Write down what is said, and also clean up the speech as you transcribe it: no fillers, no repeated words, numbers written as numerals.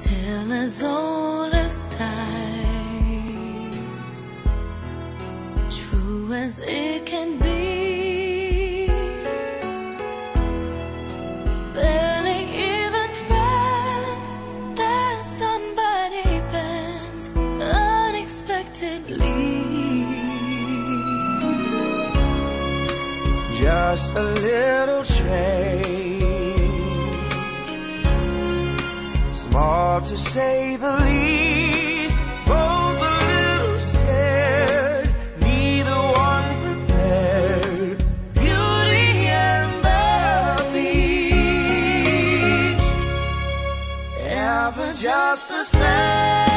tale as old as time, true as it can be. Barely even friends that somebody bends unexpectedly. Just a little change, small to say the least. Both a little scared, neither one prepared. Beauty and the Beast, ever just the same.